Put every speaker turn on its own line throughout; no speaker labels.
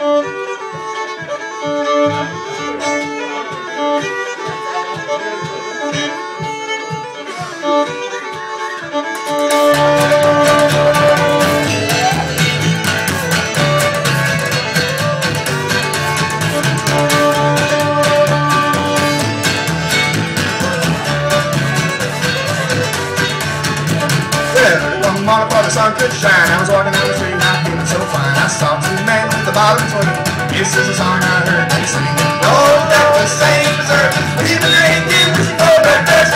Morning before the sun could shine, I was walking down the street and I feeling so fine. I saw two men with the bottle between. This is a song I heard they sing. Oh, that's the same dessert. We've been drinking whiskey for breakfast.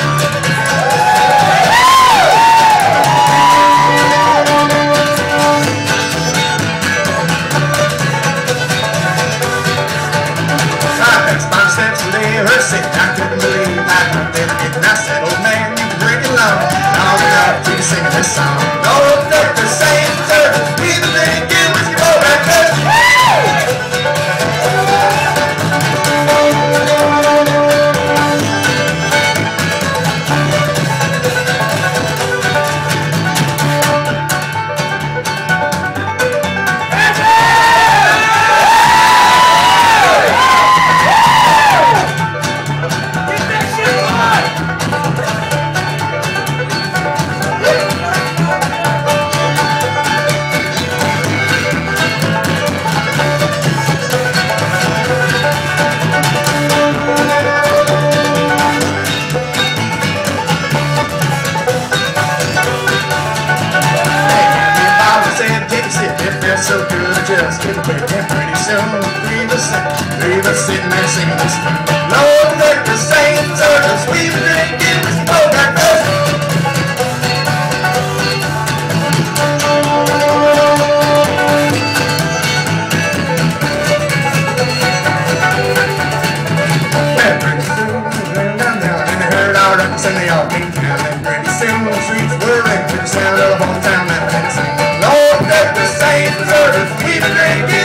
I passed by the steps and they heard sing. I couldn't believe I could never get. And I said, old man, you can drink it alone. I'll get out to you singing this song. So good, just get away, and pretty soon leave us sitting there singing this tune. Lord, they're the same circles we've been drinking with no breakfast. And pretty soon we went down there, and they heard our records and they all came down. And pretty soon the streets were ringing to the sound of the hometown that had sing. Lord, they're the same deserters we've been drinking.